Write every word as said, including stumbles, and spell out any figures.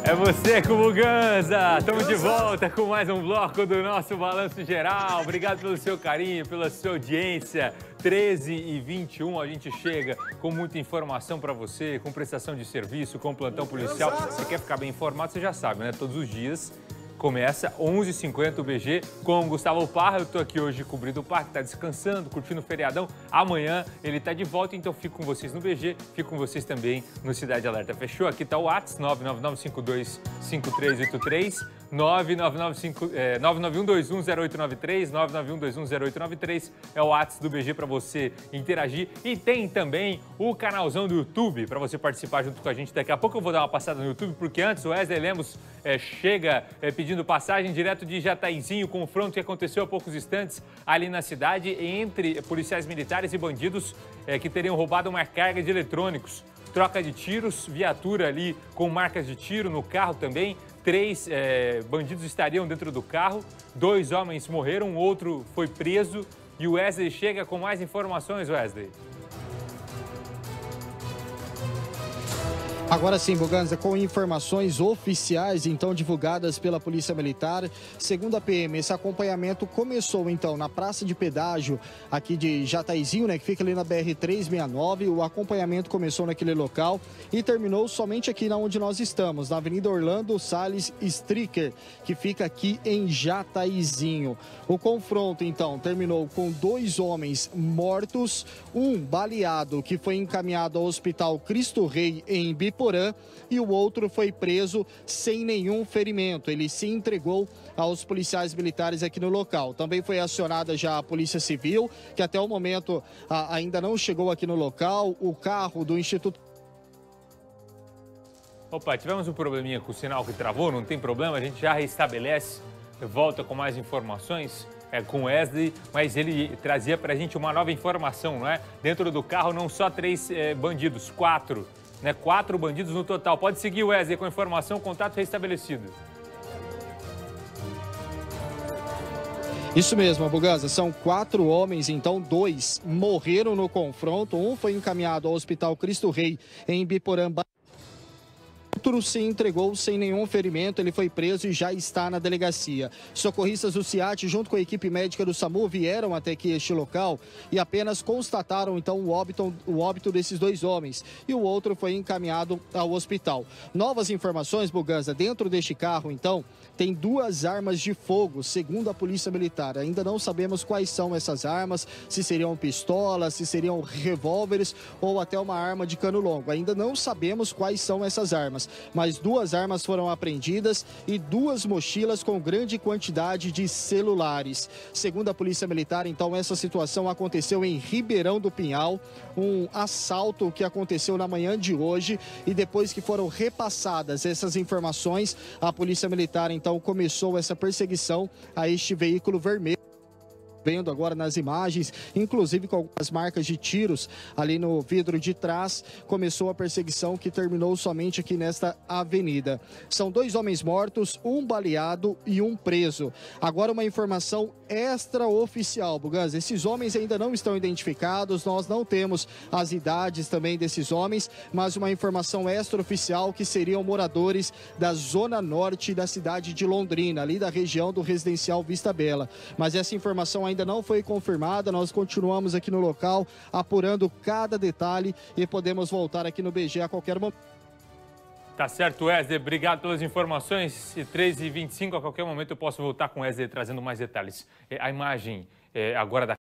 É você com o Muganza! Estamos de volta com mais um bloco do nosso Balanço Geral. Obrigado pelo seu carinho, pela sua audiência. treze e vinte e um, a gente chega com muita informação para você, com prestação de serviço, com plantão policial. Você quer ficar bem informado, você já sabe, né? Todos os dias começa onze e cinquenta o B G com o Gustavo Parra. Eu estou aqui hoje cobrindo o parque, está descansando, curtindo o feriadão. Amanhã ele está de volta, então fico com vocês no B G, fico com vocês também no Cidade Alerta. Fechou? Aqui está o WhatsApp, nove nove nove cinco dois cinco três oito três, nove nove nove um dois um zero oito nove três, nove nove um dois um zero oito nove três é o WhatsApp do B G para você interagir. E tem também o canalzão do YouTube para você participar junto com a gente. Daqui a pouco eu vou dar uma passada no YouTube, porque antes o Wesley Lemos é, chega é, pedindo passagem direto de Jataizinho, confronto que aconteceu há poucos instantes ali na cidade entre policiais militares e bandidos é, que teriam roubado uma carga de eletrônicos. Troca de tiros, viatura ali com marcas de tiro no carro também. Três é, bandidos estariam dentro do carro, dois homens morreram, um outro foi preso. E o Wesley chega com mais informações, Wesley. Agora sim, Muganza, com informações oficiais, então, divulgadas pela Polícia Militar. Segundo a P M, esse acompanhamento começou, então, na Praça de Pedágio, aqui de Jataizinho, né, que fica ali na B R trezentos e sessenta e nove. O acompanhamento começou naquele local e terminou somente aqui na onde nós estamos, na Avenida Orlando Salles Stricker, que fica aqui em Jataizinho. O confronto, então, terminou com dois homens mortos, um baleado, que foi encaminhado ao Hospital Cristo Rei, em Biporã, e o outro foi preso sem nenhum ferimento. Ele se entregou aos policiais militares aqui no local. Também foi acionada já a Polícia Civil, que até o momento a, ainda não chegou aqui no local. O carro do Instituto... Opa, tivemos um probleminha com o sinal que travou, não tem problema, a gente já restabelece, volta com mais informações. É, com o Wesley, mas ele trazia pra gente uma nova informação, não é? Dentro do carro não só três é, bandidos, quatro. Né, quatro bandidos no total. Pode seguir, Wesley, com a informação, contato restabelecido. Isso mesmo, Muganza, são quatro homens, então dois morreram no confronto. Um foi encaminhado ao Hospital Cristo Rei, em Biporã. Outro se entregou sem nenhum ferimento, ele foi preso e já está na delegacia. Socorristas do SIAT, junto com a equipe médica do SAMU, vieram até aqui este local e apenas constataram, então, o óbito, o óbito desses dois homens. E o outro foi encaminhado ao hospital. Novas informações, Muganza, dentro deste carro, então, tem duas armas de fogo, segundo a Polícia Militar. Ainda não sabemos quais são essas armas, se seriam pistolas, se seriam revólveres ou até uma arma de cano longo. Ainda não sabemos quais são essas armas, mas duas armas foram apreendidas e duas mochilas com grande quantidade de celulares. Segundo a Polícia Militar, então, essa situação aconteceu em Ribeirão do Pinhal, um assalto que aconteceu na manhã de hoje, e depois que foram repassadas essas informações, a Polícia Militar, então, Então começou essa perseguição a este veículo vermelho. Vendo agora nas imagens, inclusive com algumas marcas de tiros ali no vidro de trás, começou a perseguição que terminou somente aqui nesta avenida. São dois homens mortos, um baleado e um preso. Agora uma informação extraoficial, Muganza. Esses homens ainda não estão identificados, nós não temos as idades também desses homens, mas uma informação extraoficial que seriam moradores da zona norte da cidade de Londrina, ali da região do residencial Vista Bela. Mas essa informação ainda ainda não foi confirmada, nós continuamos aqui no local apurando cada detalhe e podemos voltar aqui no B G a qualquer momento. Tá certo, Wesley, obrigado pelas informações. E treze e vinte e cinco, a qualquer momento eu posso voltar com o Wesley trazendo mais detalhes. A imagem é, agora da